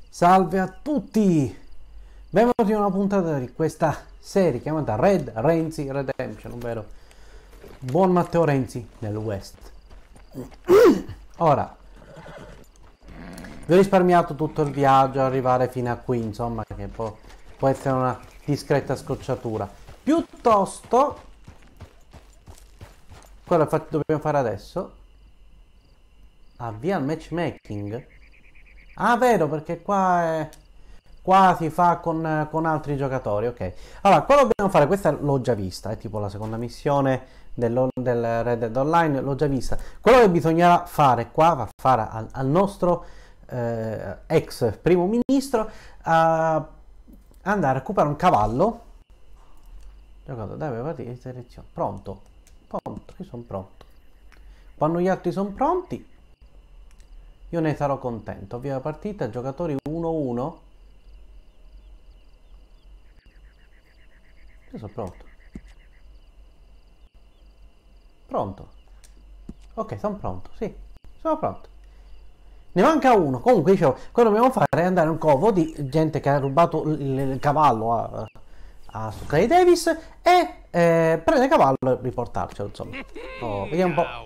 Salve a tutti! Benvenuti in una puntata di questa serie chiamata Red Renzi Redemption, ovvero Buon Matteo Renzi nel West. Ora, vi ho risparmiato tutto il viaggio, arrivare fino a qui, insomma, che può essere una discreta scocciatura. Piuttosto, quello che dobbiamo fare adesso, avvia il matchmaking. Ah, vero, perché qua si fa con altri giocatori, ok. Allora, quello che dobbiamo fare, questa l'ho già vista, è tipo la seconda missione del Red Dead Online, l'ho già vista. Quello che bisognerà fare qua, va a fare al nostro ex primo ministro, andare a recuperare un cavallo. Giocato, dai, partire in selezione. Pronto, io sono pronto. Quando gli altri sono pronti, io ne sarò contento. Via la partita, giocatori 1-1. Io sono pronto. Pronto. Ok, sono pronto, sì. Sono pronto. Ne manca uno. Comunque, dicevo, quello che dobbiamo fare è andare a un covo di gente che ha rubato il cavallo a Clay Davis e prendere il cavallo e riportarcelo, insomma. Oh, vediamo un po'.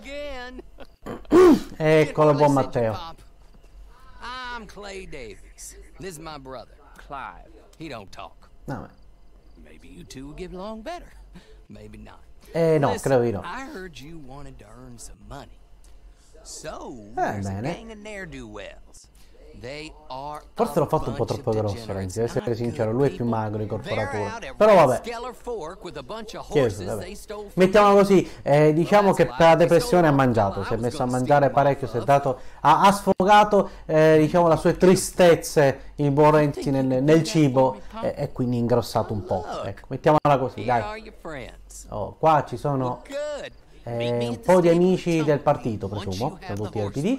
Eccolo, buon Matteo. I'm Clay Davies. This is my brother, Clive. He don't talk. No. Maybe you two will get along better. Maybe not. No, Listen, credo di no. I heard you wanted to earn some money. So, there's a gang of ne'er-do-wells. They are Forse l'ho fatto un po' troppo grosso, Renzi, devo essere sincero, lui è più magro di corporatura. Però vabbè. Vabbè. Mettiamolo così, diciamo che per la depressione ha mangiato, si è messo a mangiare parecchio, si è dato, ha sfogato diciamo le sue tristezze il buon Renzi nel cibo e quindi ingrossato un po'. Ecco, mettiamola così, dai. Oh, qua ci sono un po' di amici del partito, presumo, sono tutti del PD.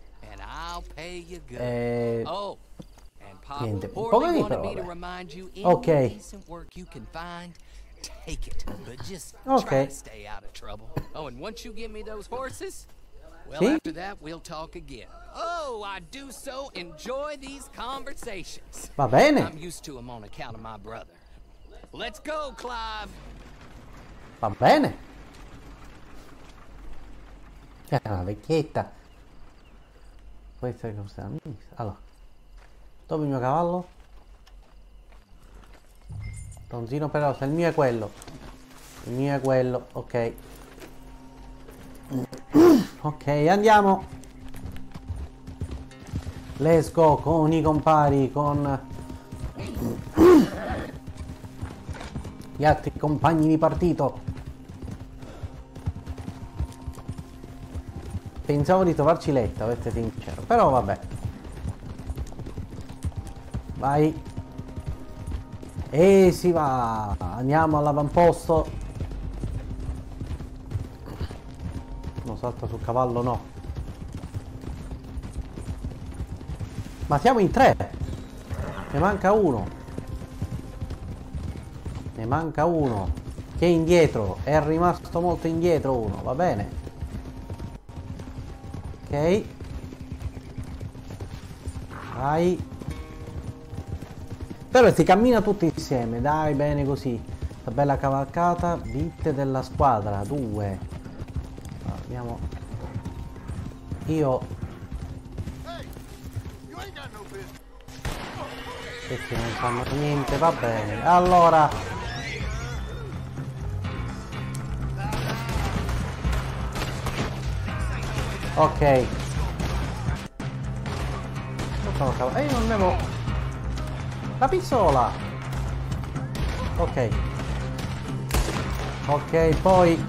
Niente, un po' così però vabbè. Ok. Ok. Sì? Va bene. Va bene. È una vecchietta. Questa è cosa mista. Allora, dove è il mio cavallo? Tonzino peloso, il mio è quello. Il mio è quello, ok. Ok, andiamo. Let's go con i compari, con gli altri compagni di partito. Pensavo di trovarci Letta, per essere sincero, però vabbè. Vai. E si va. Andiamo all'avamposto. No, salta sul cavallo, no. Ma siamo in 3. Ne manca uno. Ne manca uno. Che è indietro. È rimasto molto indietro uno, va bene. Ok. Vai. Però si cammina tutti insieme, dai, bene così. La bella cavalcata. Vite della squadra 2. Andiamo. Io questi non fanno niente, va bene. Allora ok. Io non devo la pistola. Ok. Ok, poi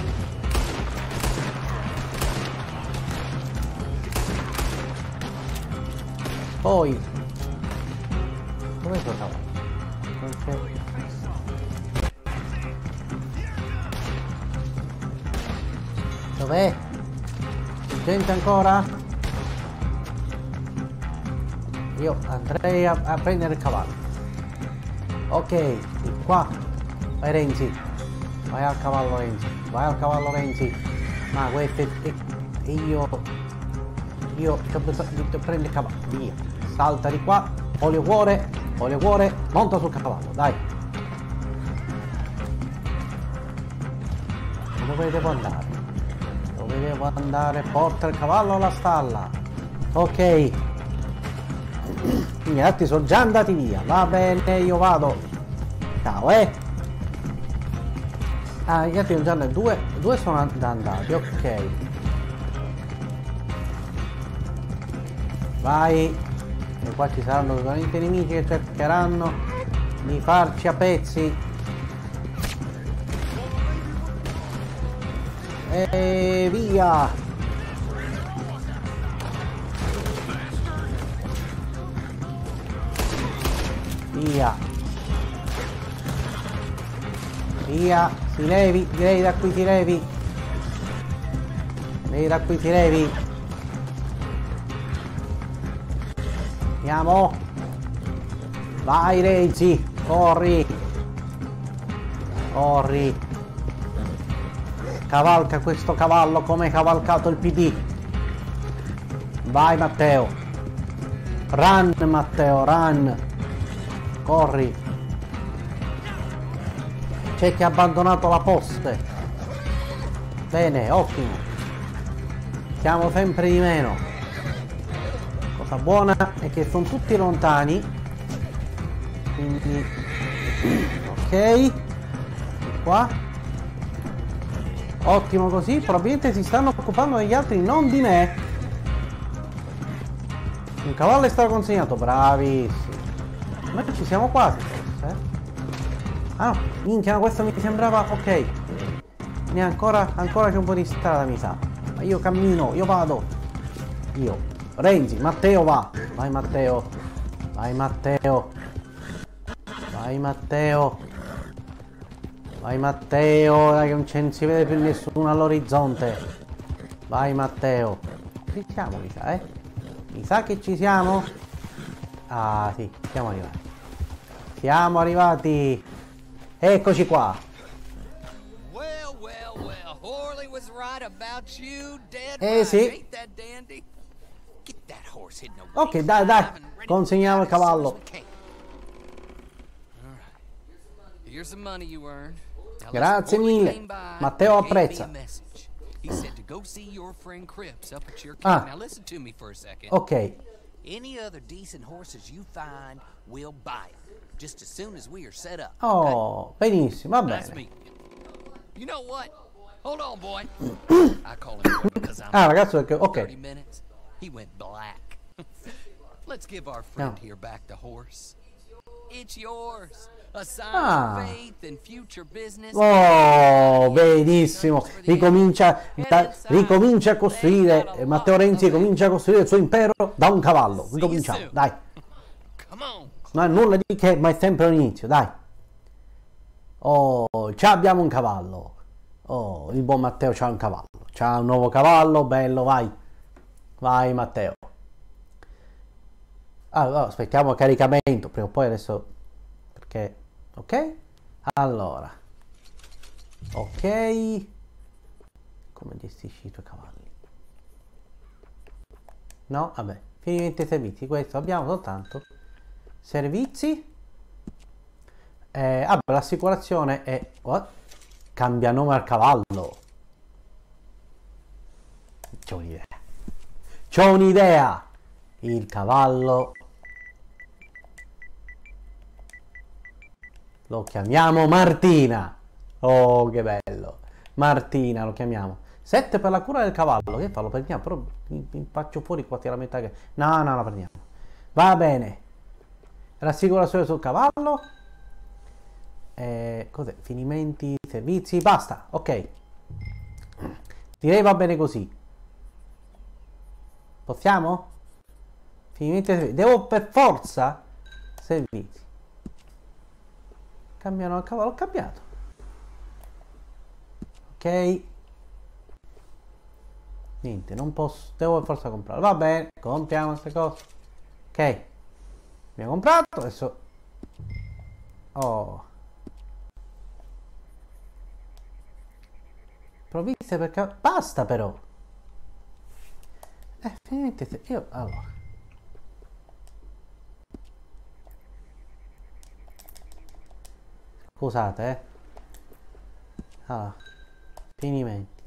dove è cavallo? Ok. Dov'è? Gente ancora? Io andrei a prendere il cavallo. Ok, qua. Vai Renzi. Vai al cavallo Renzi. Vai al cavallo Renzi. Ma questo è io Io ho bisogno di prendere il cavallo. Via. Salta di qua. Olio cuore. Monta sul cavallo, dai. Dove devo andare? Dove devo andare? Porta il cavallo alla stalla. Ok. Gli altri sono già andati via. Va bene, io vado. Ciao, Ah, gli altri sono già andati. Due sono andati, ok. Vai. E qua ci saranno sicuramente nemici che cercheranno di farci a pezzi. E via. Via. Via. Si levi. Direi da qui si levi. Lei da qui si levi. Andiamo. Vai Renzi. Corri. Corri. Cavalca questo cavallo come hai cavalcato il PD. Vai Matteo. Run Matteo, run. Corri. C'è chi ha abbandonato la poste. Bene, ottimo. Siamo sempre di meno. Cosa buona è che sono tutti lontani. Quindi ok. Qua. Ottimo così. Probabilmente si stanno occupando degli altri, non di me. Un cavallo è stato consegnato. Bravissimo. Ma ci siamo quasi forse, Ah no, minchia, questo mi sembrava ok. Ne ancora c'è un po' di strada mi sa. Ma io cammino, io vado. Io. Renzi, Matteo va. Vai Matteo. Vai Matteo. Vai Matteo. Vai Matteo. Dai che non si vede più nessuno all'orizzonte. Vai Matteo. Ci siamo mi sa, Mi sa che ci siamo. Ah sì, siamo arrivati. Siamo arrivati. Eccoci qua. Horley was right about you, dead sì. Ain't that dandy? Get that horse hidden away. Ok, dai. Consegniamo il cavallo. Here's the money you earned. Grazie mille. Matteo apprezza. He said to go see your friend Cripps up at your camp. Now listen to me for a second. Ok. Any other decent horses you find, we'll buy them. Just as soon as we are set up. Oh, benissimo, va bene. You know what? Hold on, boy. I call him because I'm ragazzo, perché ok. 30 minutes. He went black. Let's give our friend here back the horse. It's yours. A sign of faith and future business. Oh, benissimo. Ricomincia a costruire. Matteo Renzi comincia a costruire il suo impero da un cavallo. Ricominciamo, dai. Non è nulla di che, ma è sempre un inizio, dai. Oh, già abbiamo un cavallo. Oh, il buon Matteo c'ha un cavallo. C'ha un nuovo cavallo, bello, vai. Vai Matteo. Allora, aspettiamo il caricamento, prima o poi adesso. Perché, ok? Allora. Ok. Come gestisci i tuoi cavalli? No, vabbè. Finimenti servizi, questo abbiamo soltanto. Servizi. L'assicurazione è... What? Cambia nome al cavallo. C'ho un'idea. C'ho un'idea. Il cavallo lo chiamiamo Martina. Oh, che bello. Martina lo chiamiamo. 7 per la cura del cavallo. Che fa? Lo prendiamo. Però mi faccio fuori quasi la metà che... No, la prendiamo. Va bene. Rassicurazione sul cavallo. Cos'è? Finimenti, servizi, basta, ok. Direi va bene così. Possiamo? Finimenti, servizi. Devo per forza servizi. Cambiano il cavallo, ho cambiato. Ok. Niente, non posso, devo per forza comprarlo. Va bene, compriamo queste cose. Ok. Abbiamo comprato, adesso... Oh. Provviste perché... Basta però. finalmente io... Allora. Scusate, Allora. Finimenti.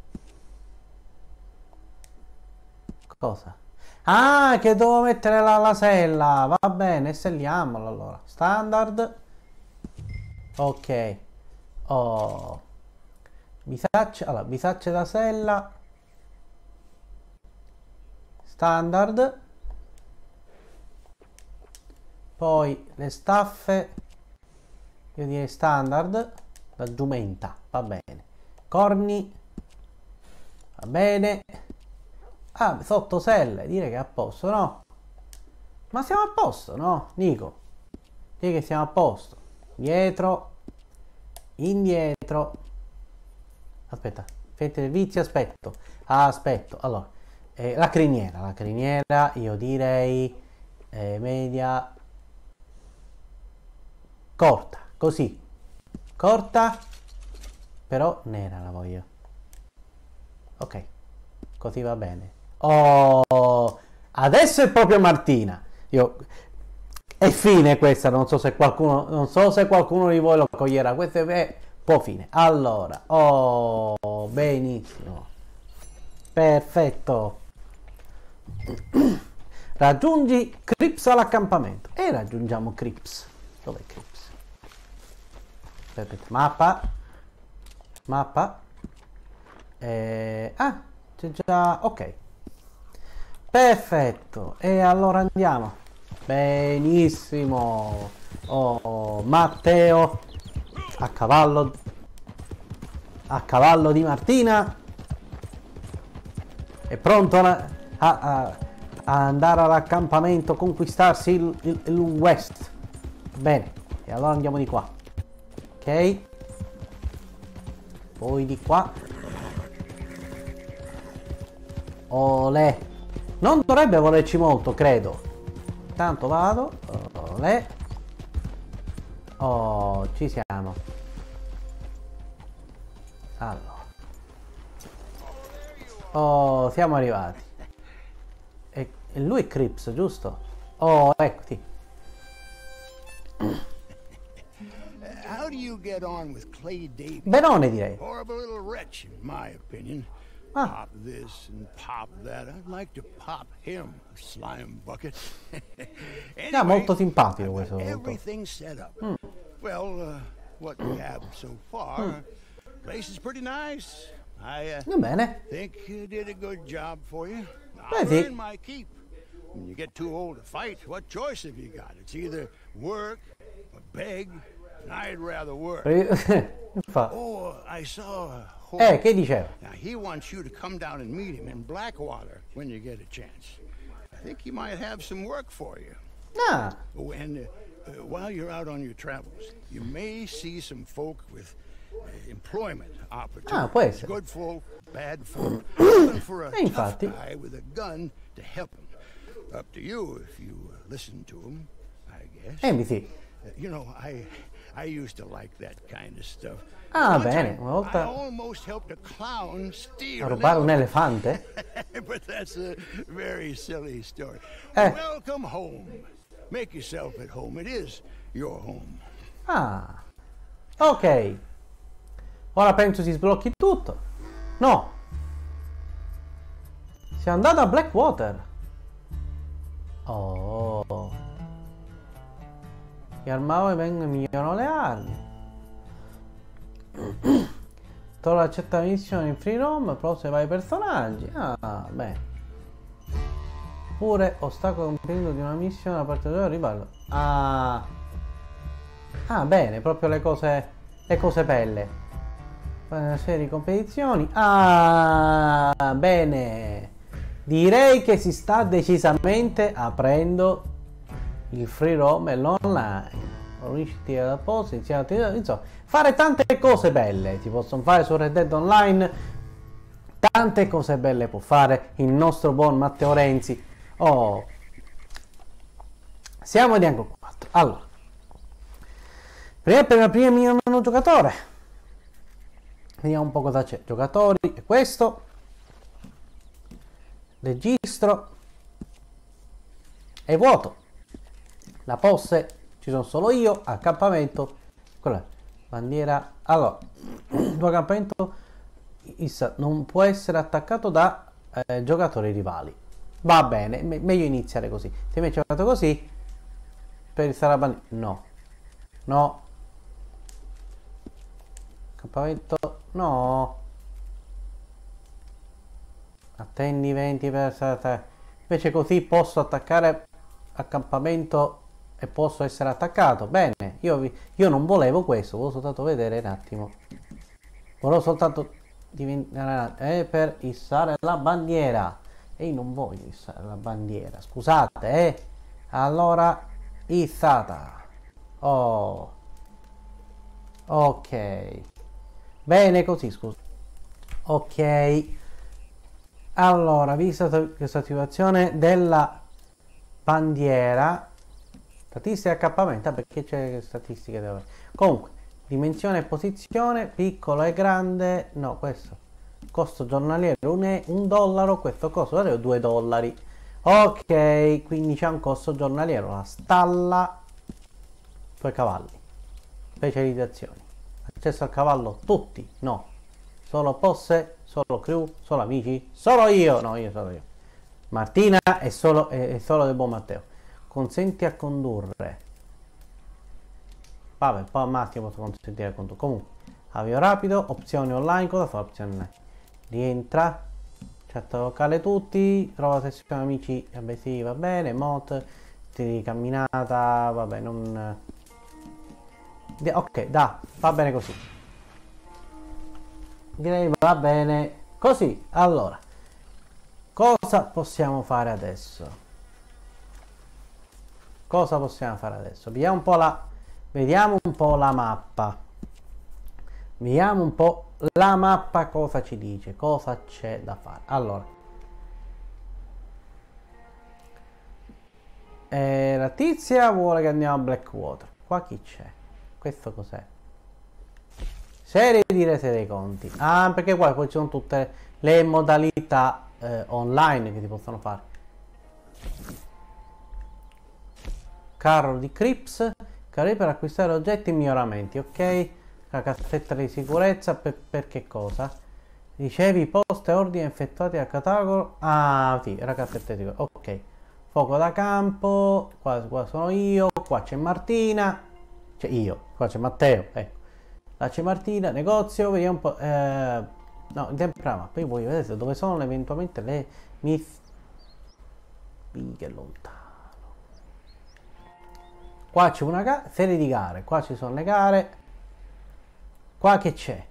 Cosa? Ah, che devo mettere la sella. Va bene, selliamola allora. Standard. Ok. Oh. Bisacce. Allora, bisacce da sella. Standard. Poi le staffe. Io direi standard. La giumenta. Va bene. Corni. Va bene. Ah, sotto selle. Direi che è a posto, no? Ma siamo a posto, no? Nico. Direi che siamo a posto. Dietro. Indietro. Aspetta. Fette del vizio, aspetto. Aspetto. Allora. La criniera. Io direi media. Corta. Così. Corta. Però nera la voglio. Ok. Così va bene. Oh, adesso è proprio Martina. È fine questa, non so se qualcuno di voi lo coglierà. Questo è un po' fine. Allora, oh, benissimo. Perfetto. Raggiungi Crips all'accampamento. E raggiungiamo Crips. Dov'è Crips? Aspetta, mappa. C'è già... Ok. Perfetto. E allora andiamo. Benissimo. Oh, Matteo. A cavallo di Martina. È pronto a andare all'accampamento, conquistarsi il West. Bene. E allora andiamo di qua. Ok. Poi di qua. Olè. Non dovrebbe volerci molto, credo. Tanto vado. Olè. Oh, ci siamo. Allora. Oh, siamo arrivati. E lui è Crips, giusto? Oh, eccoti. How do you get on with Clay Davies? Benone, direi. Horrible little wretch, in my opinion. Ah. Pop this and pop that. I'd like to pop him, slime bucket. È molto simpatico questo. Everything set up. Well, what we have so far, place is pretty nice. I Va bene. think you did a good job for you. Beh, I'll sì. earn my keep. When you get too old to fight, what choice have you got? It's either work or beg. I'd rather work. Infatti. Oh, I saw a horse. Che diceva? Now, he wants you to come down and meet him in Blackwater when you get a chance. I think he might have some work for you. Ah, Oh, and while you're out on your travels, you may see some folk with employment opportunities. può essere. Good folk, bad folk. Looking for a tough infatti. guy with a gun to help him. Up to you if you listen to him, I guess. sì. You know, I used to like that kind of stuff. Ah, One bene, time, una volta I almost helped a clown steal a rubare un elefante? but that's a very silly story. Eh. Welcome home. Make yourself at home. It is your home. Ah, ok. Ora penso si sblocchi tutto. No. Siamo andati a Blackwater. Oh. Gli armatori vengono e migliorano le armi. Torna accetta la missione in free roam, prosegue vari personaggi. Ah, bene. Oppure ostacolo completo di una missione da parte del rivale. Ah, bene, proprio le cose belle. Poi una serie di competizioni. Ah, bene. Direi che si sta decisamente aprendo il free roam e l'online. Unisciti da posto, iniziare attività, insomma, fare tante cose belle si possono fare su Red Dead Online. Tante cose belle può fare il nostro buon Matteo Renzi. Oh, siamo di anche 4. Allora, prima menu giocatore, vediamo un po' cosa c'è. Giocatori è questo. registro, è vuoto. La posse, ci sono solo io, accampamento, quella bandiera. Allora, il tuo accampamento non può essere attaccato da giocatori rivali. Va bene, meglio iniziare così. Ti hai giocato così? Per il Saraban... No. No. Accampamento... No. Attendi 20 per... Invece così posso attaccare accampamento e posso essere attaccato. Bene, io non volevo questo, volevo soltanto vedere un attimo. Volevo soltanto diventare per issare la bandiera. E io non voglio issare la bandiera, scusate, Allora, issata. Oh. Ok. Bene così, scusa. Ok. Allora, vista questa situazione della bandiera, statistica e accampamento, perché c'è statistiche da... Comunque, dimensione e posizione, piccolo e grande, no, questo, costo giornaliero un dollaro, questo costo giornaliero 2 dollari. Ok, quindi c'è un costo giornaliero, la stalla, 2 cavalli, specializzazioni, accesso al cavallo, tutti, no, solo posse, solo crew, solo amici, solo io, no, io solo io. Martina è solo del buon Matteo. Consenti a condurre. Vabbè, poi al massimo posso consentire a condurre. Comunque, avvio rapido, opzioni online, cosa fa opzioni online? Rientra, chat locale tutti, trova sessione amici, vabbè sì, va bene, mod, di camminata, vabbè, non... Ok, va bene così. Direi va bene così. Allora, cosa possiamo fare adesso? Cosa possiamo fare adesso? Vediamo un po' la mappa. Vediamo un po' la mappa cosa ci dice, cosa c'è da fare. Allora, la tizia vuole che andiamo a Blackwater. Qua chi c'è? Questo cos'è? Serie di rese dei conti. Ah, perché qua poi ci sono tutte le modalità online che si possono fare. Carro di Crips, carri per acquistare oggetti e miglioramenti, ok? La cassetta di sicurezza per che cosa? Ricevi poste e ordini effettuati a catalogo. Ah, sì, la cassetta di sicurezza, ok. Fuoco da campo, qua sono io, qua c'è Martina, c'è io, qua c'è Matteo, ecco. Là c'è Martina, negozio, vediamo un po'. No, in tempo la mappa, io voglio vedere dove sono eventualmente le miss. Che lontano. Qua c'è una serie di gare, qua ci sono le gare. Qua che c'è?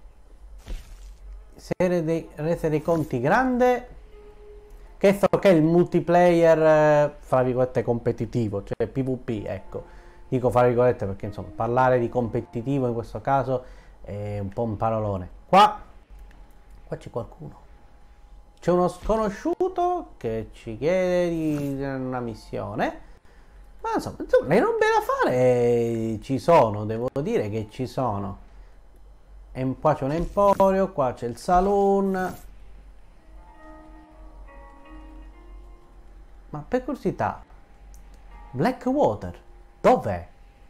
Rese dei conti grande. Che so che è il multiplayer, fra virgolette, competitivo, cioè PvP, ecco. Dico fra virgolette perché insomma parlare di competitivo in questo caso è un po' un parolone. Qua c'è qualcuno. C'è uno sconosciuto che ci chiede di una missione. Ma insomma, le robe da fare ci sono, devo dire che ci sono. E qua c'è un emporio, qua c'è il saloon. Ma per curiosità, Blackwater, dov'è?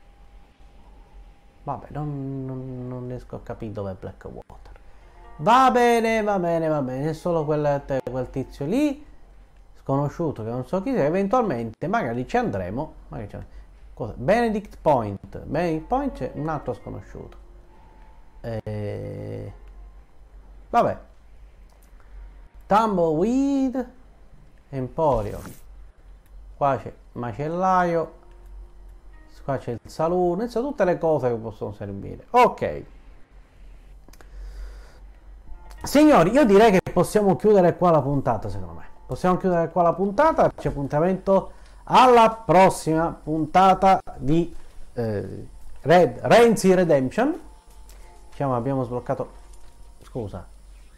Vabbè, non riesco a capire dov'è Blackwater. Va bene, è solo quel tizio lì, sconosciuto, che non so chi sia, eventualmente magari ci andremo. Cosa? Benedict Point c'è un altro sconosciuto. Vabbè. Tumbleweed, Emporio. Qua c'è macellaio, qua c'è il saloon, insomma tutte le cose che possono servire. Ok, signori, io direi che possiamo chiudere qua la puntata. Secondo me possiamo chiudere qua la puntata. C'è appuntamento alla prossima puntata di Renzi Redemption. Diciamo abbiamo sbloccato, scusate,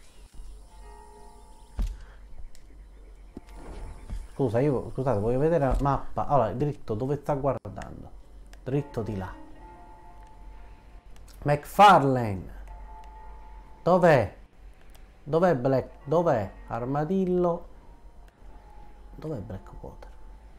voglio vedere la mappa. Allora, dritto, dove sta guardando? Dritto di là. McFarlane. Dov'è? Dov'è Black? Dov'è? Armadillo. Dov'è Blackwater?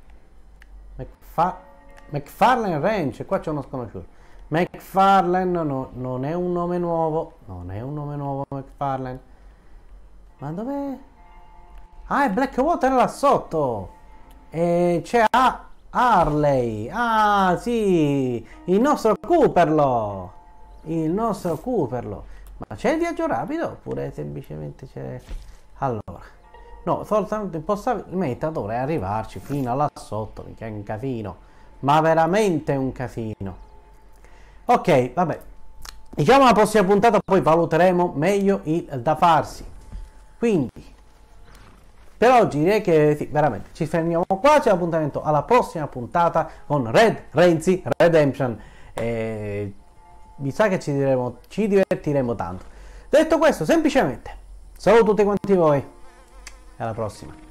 McFarlane Ranch, qua c'è uno sconosciuto. McFarlane non è un nome nuovo. Non è un nome nuovo McFarlane. Ma dov'è? Ah, è Blackwater là sotto. E c'è Harley. Ah, sì. Il nostro Cooperlo. Il nostro Cooperlo. Ma c'è il viaggio rapido? Oppure semplicemente c'è... Allora. No, soltanto il meditatore è arrivarci fino là sotto, che è un casino. Ma veramente un casino. Ok, vabbè. Diciamo la prossima puntata, poi valuteremo meglio il da farsi. Quindi, per oggi direi che sì, veramente ci fermiamo qua. C'è l'appuntamento alla prossima puntata con Red Renzi Redemption. Mi sa che ci divertiremo tanto. Detto questo, semplicemente saluto tutti quanti voi e alla prossima.